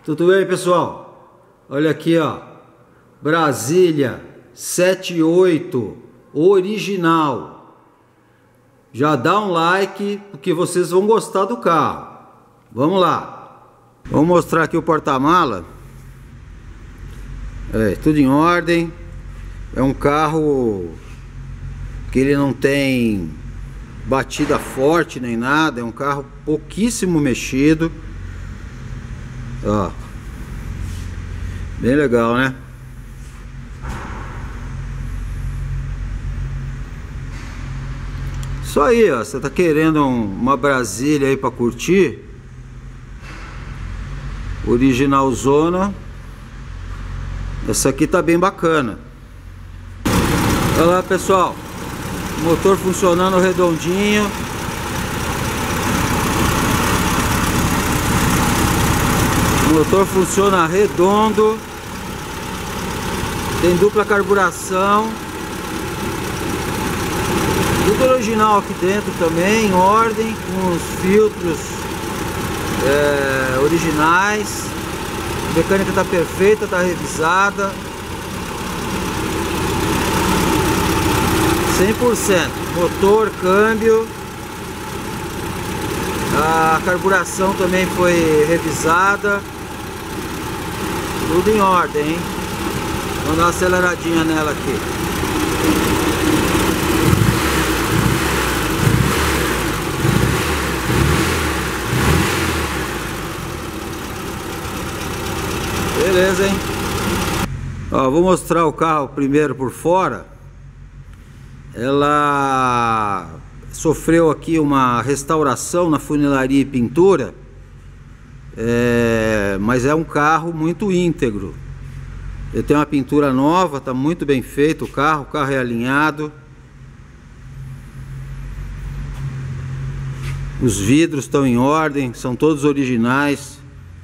Tudo bem, pessoal? Olha aqui, ó, Brasília 78 original. Já dá um like porque vocês vão gostar do carro. Vamos lá. Vou mostrar aqui o porta-mala. Tudo em ordem. É um carro que ele não tem batida forte nem nada. É um carro pouquíssimo mexido. Ó, bem legal, né? Isso aí, ó. Você tá querendo uma Brasília aí pra curtir? Original zona. Essa aqui tá bem bacana. Olha lá, pessoal. Motor funcionando redondinho. O motor funciona redondo. Tem dupla carburação. Tudo original aqui dentro também, em ordem, com os filtros originais. A mecânica está perfeita, está revisada. 100%. Motor, câmbio. A carburação também foi revisada. Tudo em ordem, hein? Vamos dar uma aceleradinha nela aqui. Beleza, hein? Ó, vou mostrar o carro primeiro por fora. Ela sofreu aqui uma restauração na funilaria e pintura, mas é um carro muito íntegro. Ele tem uma pintura nova, está muito bem feito o carro é alinhado. Os vidros estão em ordem, são todos originais.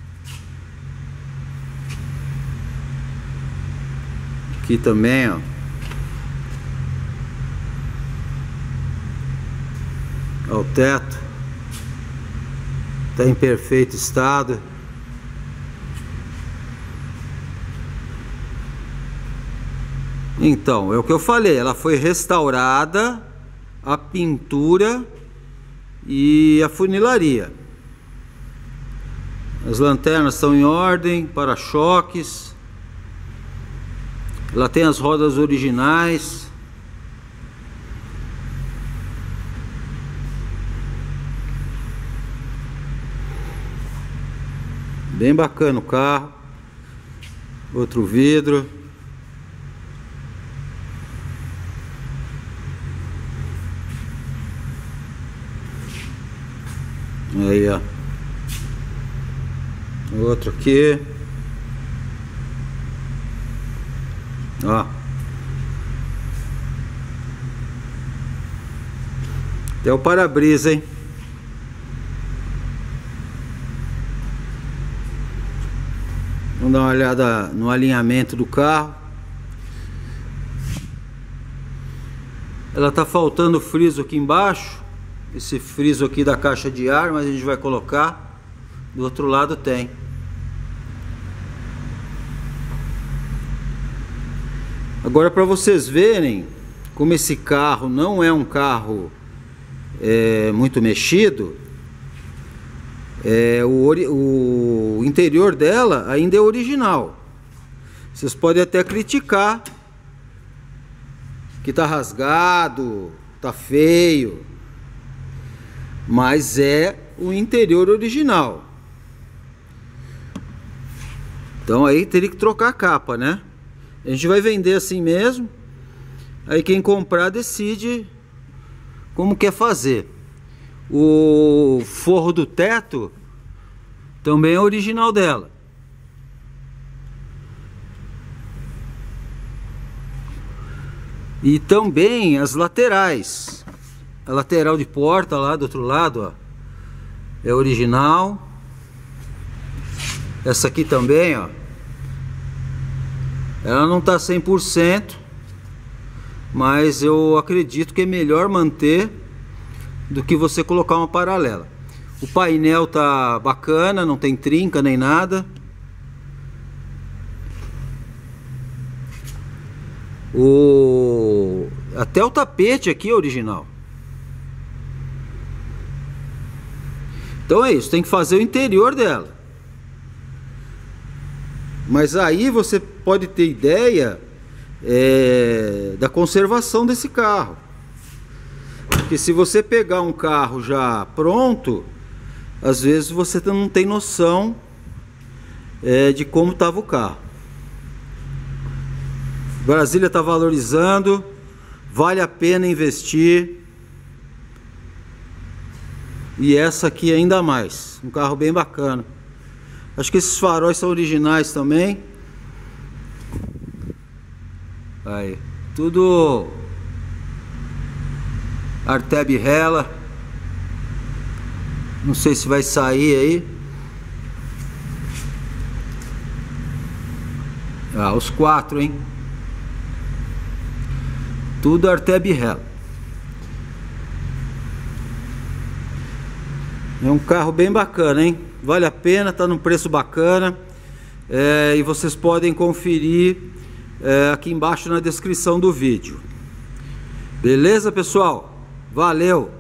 Aqui também, ó. Ó, o teto está em perfeito estado. Então, é o que eu falei, ela foi restaurada, a pintura e a funilaria. As lanternas estão em ordem, para-choques. Ela tem as rodas originais. Bem bacana o carro. Outro vidro. Aí, ó. Outro aqui. Ó. Até o para-brisa, hein? Vamos dar uma olhada no alinhamento do carro. Ela tá faltando friso aqui embaixo. Esse friso aqui da caixa de ar, mas a gente vai colocar. Do outro lado tem. Agora, para vocês verem como esse carro não é um carro muito mexido, o interior dela ainda é original. Vocês podem até criticar que tá rasgado, tá feio, mas é o interior original. Então aí teria que trocar a capa, né? A gente vai vender assim mesmo. Aí quem comprar decide como quer fazer. O forro do teto também é original dela. E também as laterais. A lateral de porta lá do outro lado, ó, é original. Essa aqui também, ó. Ela não tá 100%, mas eu acredito que é melhor manter do que você colocar uma paralela. O painel tá bacana, não tem trinca nem nada. Até o tapete aqui é original. Então é isso, tem que fazer o interior dela. Mas aí você pode ter ideia da conservação desse carro. Porque se você pegar um carro já pronto, às vezes você não tem noção de como estava o carro. Brasília está valorizando, vale a pena investir. E essa aqui ainda mais, um carro bem bacana. Acho que esses faróis são originais também. Aí, tudo Arteb Hella. Não sei se vai sair aí. Ah, os 4, hein? Tudo Arteb Hella. É um carro bem bacana, hein? Vale a pena, tá num preço bacana. E vocês podem conferir aqui embaixo na descrição do vídeo. Beleza, pessoal? Valeu!